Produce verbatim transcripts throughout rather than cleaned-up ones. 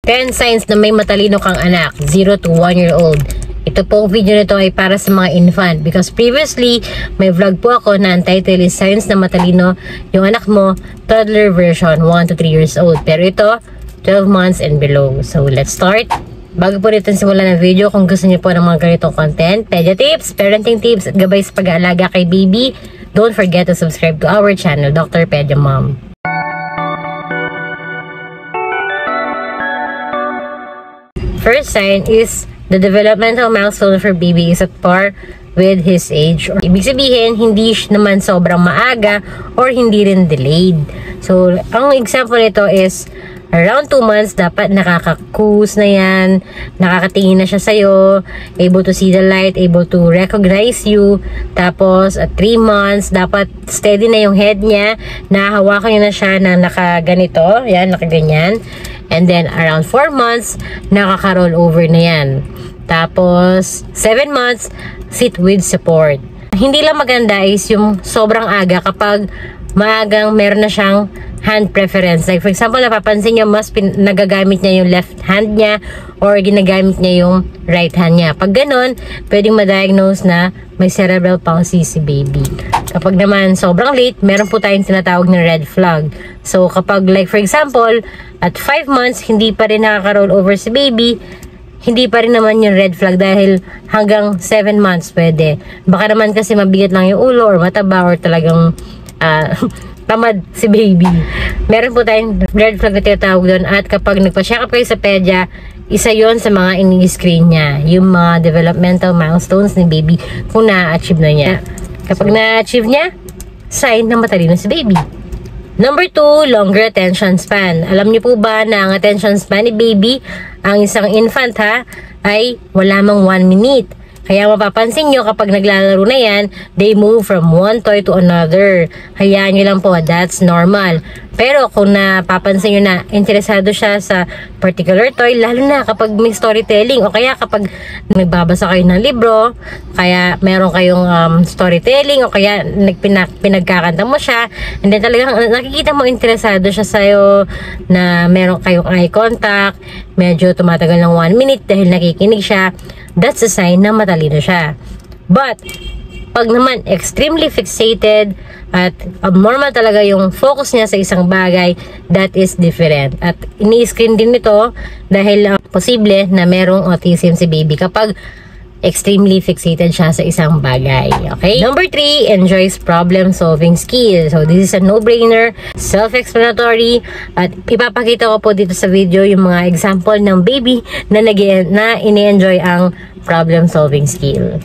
ten signs na may matalino kang anak, zero to one year old. Ito pong video nito ay para sa mga infant because previously, may vlog po ako na ang title is Signs na matalino yung anak mo, toddler version, one to three years old. Pero ito, twelve months and below. So, let's start. Bago po rito simulan ng video, kung gusto niyo po ng mga ganitong content, pedia tips, parenting tips, at gabay sa pag-aalaga kay baby, don't forget to subscribe to our channel, Doctor Pedia Mom. First sign is the developmental milestone for baby is at par with his age. Or, ibig sabihin, hindi naman sobrang maaga or hindi rin delayed. So, ang example nito is around two months, dapat nakakakus na yan, nakakatingin na siya sa'yo, able to see the light, able to recognize you. Tapos, at three months, dapat steady na yung head niya, nahahawakan niya na siya na nakaganito, yan, nakaganyan. And then, around four months, nakaka-roll over na yan. Tapos, seven months, sit with support. Hindi lang maganda is yung sobrang aga kapag maagang meron na siyang hand preference. Like, for example, napapansin niyo, mas nagagamit niya yung left hand niya or ginagamit niya yung right hand niya. Pag ganun, pwedeng ma-diagnose na may cerebral palsy si baby. Kapag naman sobrang late, meron po tayong tinatawag na red flag. So, kapag like for example, at five months, hindi pa rin nakaka-roll over si baby, hindi pa rin naman yung red flag dahil hanggang seven months pwede. Baka naman kasi mabigat lang yung ulo or mataba or talagang uh, tamad si baby. Meron po tayong red flag na tinatawag doon at kapag nagpa-check up kayo sa pedia, isa yon sa mga ini-screen niya. Yung mga developmental milestones ni baby kung na-achieve na niya. Kapag na-achieve niya, sign na matalino si baby. Number two, longer attention span. Alam niyo po ba na ang attention span ni baby, ang isang infant ha, ay wala mang one minute. Kaya mapapansin nyo kapag naglalaro na yan, they move from one toy to another. Hayaan nyo lang po, that's normal. Pero kung napapansin nyo na interesado siya sa particular toy, lalo na kapag may storytelling o kaya kapag nagbabasa kayo ng libro, kaya meron kayong um, storytelling o kaya nagpinag pinagkakanta mo siya, and then talagang nakikita mo interesado siya sa'yo na meron kayong eye contact, medyo tumatagal ng one minute dahil nakikinig siya, that's a sign na matalino siya. But, pag naman extremely fixated at abnormal talaga yung focus niya sa isang bagay, that is different. At ini-screen din ito dahil uh, posible na merong autism si baby kapag extremely fixated siya sa isang bagay. Okay? Number three, enjoys problem-solving skills. So, this is a no-brainer, self-explanatory, at ipapakita ko po dito sa video yung mga example ng baby na, na ini-enjoy ang problem-solving skill.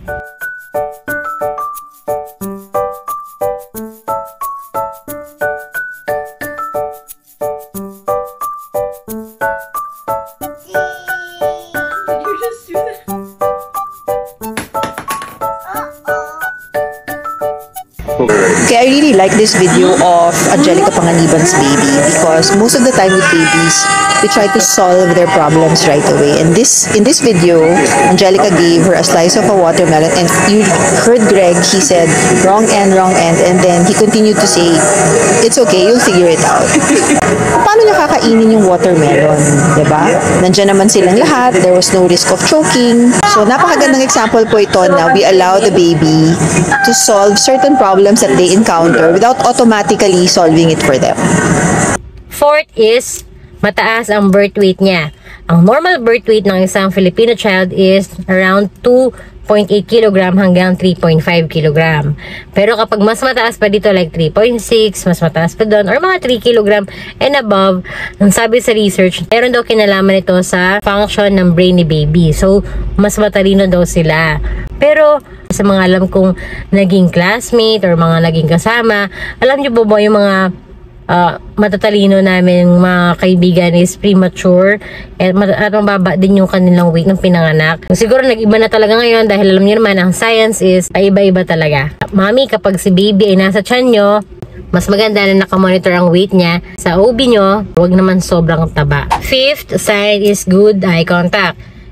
Okay, I really like this video of Angelica Panganiban's baby because most of the time with babies, we try to solve their problems right away. And this in this video, Angelica gave her a slice of a watermelon, and you heard Greg, he said, wrong end, wrong end, and then he continued to say, it's okay, you'll figure it out. Paano niya kakainin yung watermelon? Diba? Nandiyan naman silang lahat, there was no risk of choking. So, napakagandang example po ito na we allow the baby to solve certain problems that they encounter without automatically solving it for them. Fourth is, mataas ang birth weight niya. Ang normal birth weight ng isang Filipino child is around two point eight kilogram hanggang three point five kilogram. Pero kapag mas mataas pa dito like three point six, mas mataas pa doon, or mga three kilogram and above, ang sabi sa research, meron daw kinalaman ito sa function ng brain ni baby. So, mas matalino daw sila. Pero, sa mga alam kong naging classmate or mga naging kasama, alam niyo po ba yung mga Uh, matatalino namin mga kaibigan is premature at, at mababa din yung kanilang weight ng pinanganak. Siguro nag-iba na talaga ngayon dahil alam niyo naman ang science is paiba-iba talaga. Mami, kapag si baby ay nasa tiyan nyo, mas maganda na nakamonitor ang weight niya. Sa O B nyo, huwag naman sobrang taba. Fifth sign is good eye contact.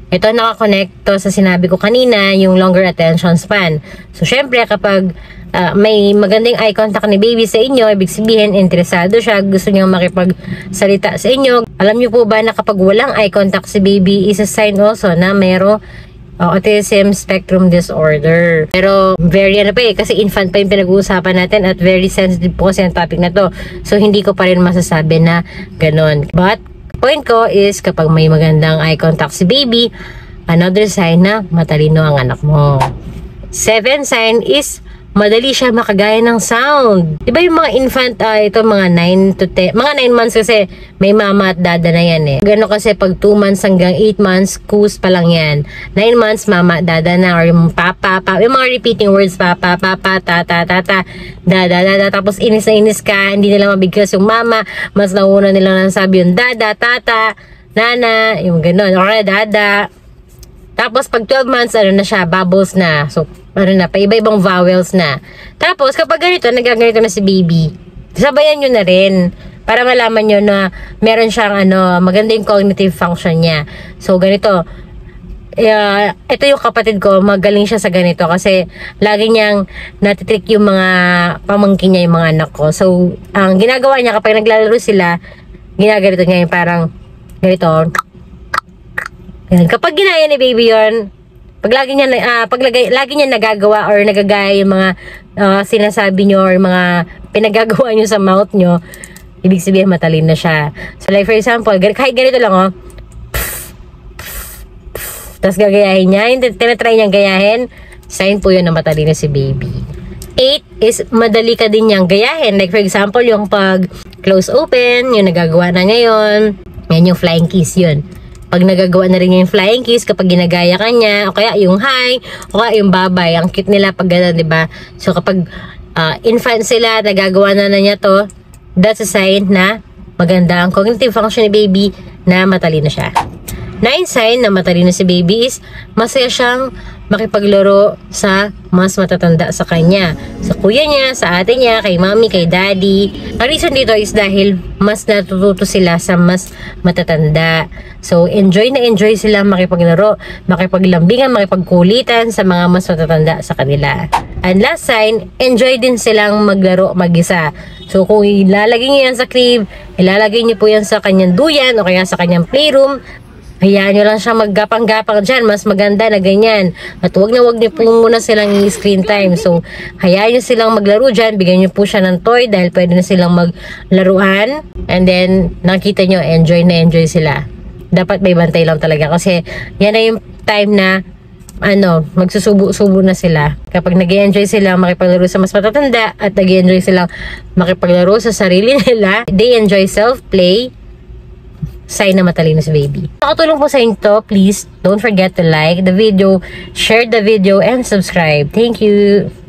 Ito nakakonect to sa sinabi ko kanina, yung longer attention span. So, syempre, kapag uh, may magandang eye contact ni baby sa inyo, ibig sabihin, interesado siya, gusto niya makipagsalita sa inyo. Alam niyo po ba na kapag walang eye contact si baby, is a sign also na mayroong uh, autism spectrum disorder. Pero, very ano pa eh, kasi infant pa yung pinag-uusapan natin at very sensitive po kasi ang topic na to. So, hindi ko pa rin masasabi na ganun. But, point ko is kapag may magandang eye contact si baby, another sign na matalino ang anak mo. Seven sign is madali siya makagaya ng sound. Diba yung mga infant, uh, ito mga nine to ten, mga nine months kasi may mama at dada na yan eh. Gano kasi pag two months hanggang eight months, kus pa lang yan. nine months, mama at dada na, or yung papa, papa, yung mga repeating words, papa, papa, tata, tata, dada, dada, tapos inis na inis ka, hindi nila mabigkas yung mama, mas nauna nila nasabi yung dada, tata, nana, yung gano'n, or dada. Tapos pag twelve months, ano na siya, bubbles na. So, ano na, pa iba-ibang vowels na. Tapos, kapag ganito, nagaganito na si baby, sabayan nyo na rin para malaman nyo na meron siyang ano, maganda yung cognitive function niya. So, ganito. Uh, ito yung kapatid ko, magaling siya sa ganito kasi lagi niyang natitrick yung mga pamangkin niya, yung mga anak ko. So, ang ginagawa niya kapag naglalaro sila, ginaganito niya yung parang ganito. Yan. Kapag ginaya ni baby yon, pag lagi niya, uh, pag lagi, lagi niya nagagawa or nagagaya yung mga uh, sinasabi nyo or mga pinagagawa nyo sa mouth nyo, ibig sabihin matalino na siya. So like for example, kahit ganito lang oh, tapos gagayahin niya, yung tinatry niyang gayahin, sign po yun na matalino si baby. Eight is madali ka din niyang gayahin. Like for example, yung pag close open, yung nagagawa na ngayon, yan yung flying kiss yun. Pag nagagawa na rin yung flying kiss, kapag ginagaya ka niya, o kaya yung hi, o kaya yung babay, ang cute nila pag gano'n, diba? So, kapag uh, infant sila, nagagawa na na niya to, that's a sign na maganda ang cognitive function ni baby na matalino siya. Nine sign na matalino si baby is masaya siyang makipaglaro sa mas matatanda sa kanya. Sa kuya niya, sa ate niya, kay mommy, kay daddy. Ang reason dito is dahil mas natututo sila sa mas matatanda. So, enjoy na enjoy sila makipaglaro, makipaglambingan, makipagkulitan sa mga mas matatanda sa kanila. And last sign, enjoy din silang maglaro mag-isa. So, kung ilalagay niyo yan sa crib, ilalagay niyo po yan sa kanyang duyan o kaya sa kanyang playroom, hayaan nyo lang siya maggapang-gapang dyan. Mas maganda na ganyan. At huwag na huwag nyo po muna silang screen time. So, hayaan nyo silang maglaro dyan. Bigyan nyo po siya ng toy dahil pwede na silang maglaruan. And then, nakita nyo, enjoy na enjoy sila. Dapat may bantay lang talaga. Kasi, yan na yung time na ano, magsusubo-subo na sila. Kapag nag-enjoy sila makipaglaro sa mas matatanda at nag-enjoy sila makipaglaro sa sarili nila, they enjoy self-play, sign na matalino si baby. Nakatulong po sa inyo to, please don't forget to like the video, share the video, and subscribe. Thank you!